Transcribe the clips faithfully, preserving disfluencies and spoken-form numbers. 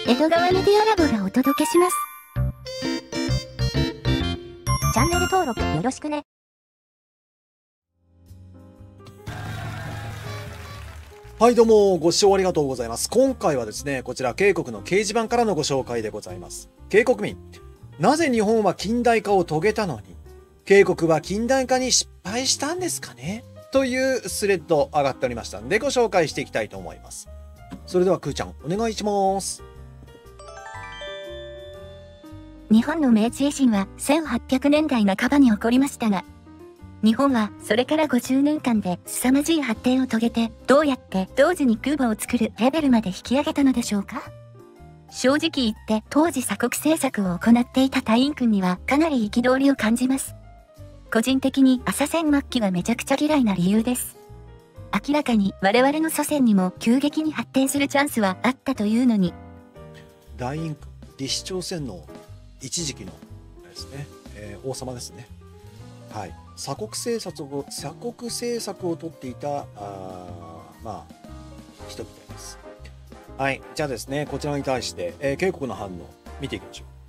江戸川メディアラボがお届けします。 チャンネル登録よろしくね。 はい、どうもご視聴ありがとうございます。今回はですね、こちら渓谷の掲示板からのご紹介でございます。渓谷民、なぜ日本は近代化を遂げたのに渓谷は近代化に失敗したんですかね、というスレッド上がっておりましたんでご紹介していきたいと思います。それではくーちゃんお願いします。 日本の明治維新はせんはっぴゃくねんだいなかばに起こりましたが、日本はそれからごじゅうねんかんで凄まじい発展を遂げて、どうやって同時に空母を作るレベルまで引き上げたのでしょうか。正直言って当時鎖国政策を行っていた隊員軍にはかなり憤りを感じます。個人的に朝鮮末期がめちゃくちゃ嫌いな理由です。明らかに我々の祖先にも急激に発展するチャンスはあったというのに。 大院君、李氏朝鮮の一時期のですね、えー、王様ですね。はい、鎖国政策を鎖国政策を取っていたあまあ人みたいです。はい、じゃあですね、こちらに対して、えー、渓谷の反応見ていきましょう。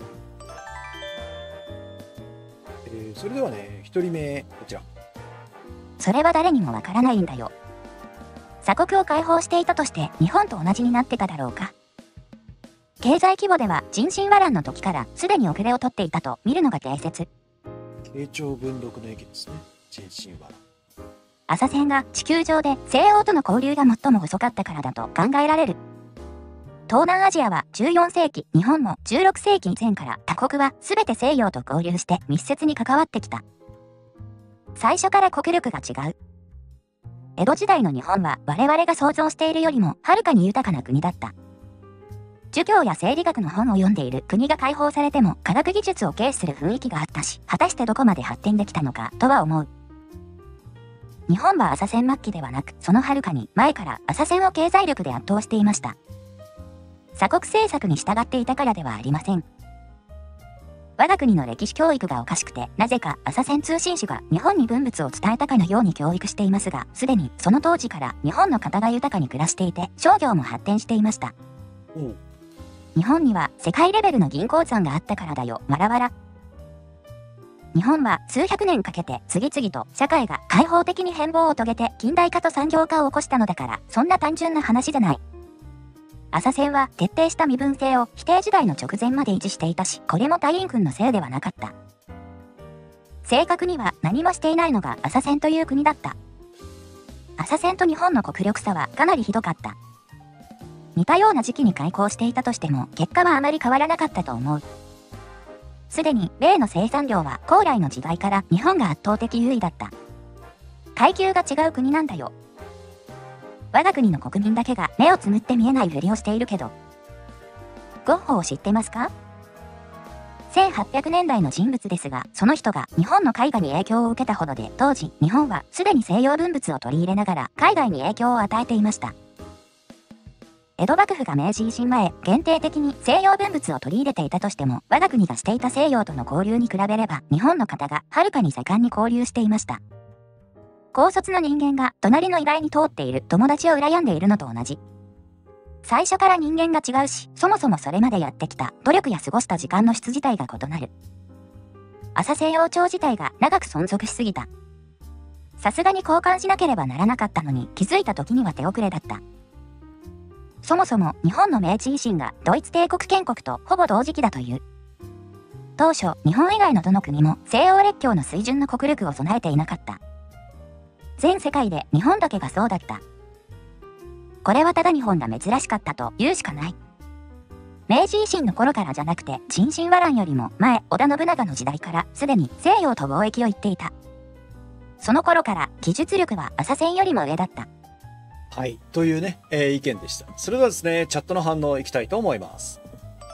えー、それではね、ひとりめこちら。 それは誰にもわからないんだよ。鎖国を解放していたとして日本と同じになってただろうか。経済規模では人心倭乱の時からすでに遅れを取っていたと見るのが定説。 慶長文禄の駅ですね。人心倭乱。 朝鮮が地球上で西欧との交流が最も遅かったからだと考えられる。東南アジアはじゅうよんせいき、日本もじゅうろくせいき以前から他国は全て西洋と交流して密接に関わってきた。最初から国力が違う。江戸時代の日本は我々が想像しているよりもはるかに豊かな国だった。儒教や生理学の本を読んでいる国が解放されても科学技術を軽視する雰囲気があったし、果たしてどこまで発展できたのかとは思う。日本は朝鮮末期ではなく、そのはるかに前から朝鮮を経済力で圧倒していました。鎖国政策に従っていたからではありません。我が国の歴史教育がおかしくて、なぜか朝鮮通信使が日本に文物を伝えたかのように教育していますが、すでにその当時から日本の方が豊かに暮らしていて、商業も発展していました。 おう。 日本には世界レベルの銀鉱山があったからだよ、わらわら。日本は数百年かけて次々と社会が開放的に変貌を遂げて近代化と産業化を起こしたのだから、そんな単純な話じゃない。朝鮮は徹底した身分制を否定時代の直前まで維持していたし、これも大院軍のせいではなかった。正確には何もしていないのが朝鮮という国だった。朝鮮と日本の国力差はかなりひどかった。似たような時期に開港していたとしても、結果はあまり変わらなかったと思う。すでに米の生産量は高麗の時代から日本が圧倒的優位だった。階級が違う国なんだよ。我が国の国民だけが目をつむって見えないふりをしているけど。ゴッホを知ってますか？せんはっぴゃくねんだいの人物ですが、その人が日本の絵画に影響を受けたほどで、当時日本はすでに西洋文物を取り入れながら海外に影響を与えていました。江戸幕府が明治維新前、限定的に西洋文物を取り入れていたとしても、我が国がしていた西洋との交流に比べれば、日本の方がはるかに盛んに交流していました。高卒の人間が隣の依頼に通っている友達を羨んでいるのと同じ。最初から人間が違うし、そもそもそれまでやってきた努力や過ごした時間の質自体が異なる。朝鮮王朝自体が長く存続しすぎた。さすがに交換しなければならなかったのに、気づいた時には手遅れだった。そもそも日本の明治維新がドイツ帝国建国とほぼ同時期だという。当初、日本以外のどの国も西欧列強の水準の国力を備えていなかった。全世界で日本だけがそうだった。これはただ日本が珍しかったと言うしかない。明治維新の頃からじゃなくて、人心倭乱よりも前、織田信長の時代からすでに西洋と貿易を言っていた。その頃から技術力は朝鮮よりも上だった。 はい、というね、えー、意見でした。それではですね、チャットの反応いきたいと思います。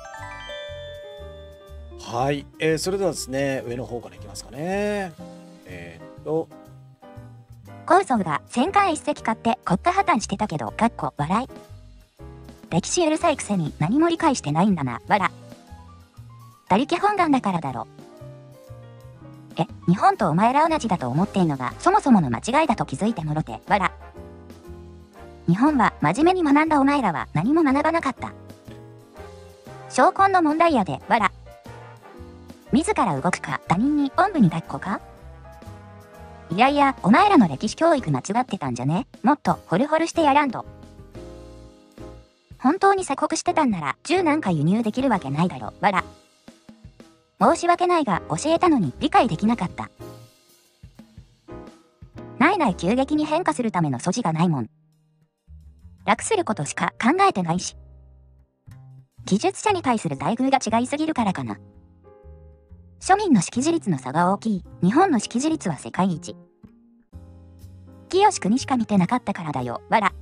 はい、えー、それではですね、上の方からいきますかね。えー、っと高祖が戦艦一隻買って国家破綻してたけど、かっこ笑い。歴史うるさいくせに何も理解してないんだな、わら。他力本願だからだろ。え、日本とお前ら同じだと思ってんのがそもそもの間違いだと気づいてもろて、わら。日本は真面目に学んだお前らは何も学ばなかった。 証拠の問題やで、わら。自ら動くか、他人におんぶに抱っこか。いやいや、お前らの歴史教育間違ってたんじゃね？もっとホルホルしてやらんと。本当に鎖国してたんなら、銃なんか輸入できるわけないだろ、わら。申し訳ないが、教えたのに理解できなかった。ないない急激に変化するための素地がないもん。楽することしか考えてないし。技術者に対する待遇が違いすぎるからかな。庶民の識字率の差が大きい。日本の識字率は世界一。清国しか見てなかったからだよ、わら。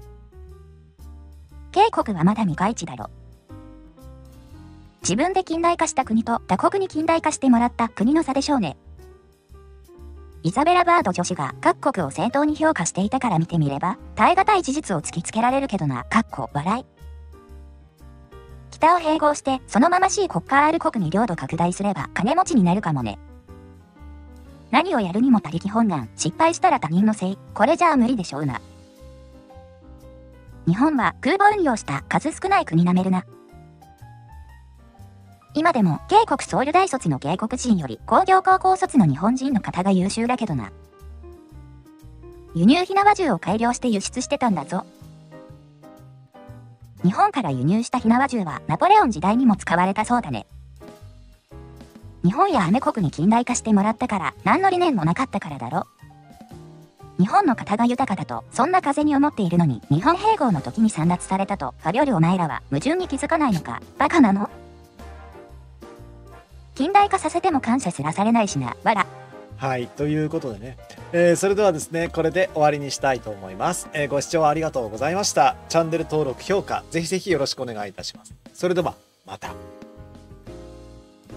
慶国はまだ未開地だろ。自分で近代化した国と他国に近代化してもらった国の差でしょうね。イザベラ・バード女子が各国を正当に評価していたから見てみれば、耐え難い事実を突きつけられるけどな、かっこ笑い。北を併合して、そのまましい国家 R 国に領土拡大すれば金持ちになるかもね。何をやるにも他力本願、失敗したら他人のせい、これじゃあ無理でしょうな。日本は空母運用した数少ない国なめるな。今でも、慶国ソウル大卒の外国人より工業高校卒の日本人の方が優秀だけどな。輸入火縄銃を改良して輸出してたんだぞ。日本から輸入した火縄銃はナポレオン時代にも使われたそうだね。日本やアメ国に近代化してもらったから何の理念もなかったからだろ。日本の方が豊かだとそんな風に思っているのに日本併合の時に散奪されたとファビョルお前らは矛盾に気づかないのか、バカなの？近代化させても感謝すらされないしな、わら。 はい、ということでね、えー、それではですね、これで終わりにしたいと思います。えー、ご視聴ありがとうございました。チャンネル登録、評価、ぜひぜひよろしくお願いいたします。それでは、また。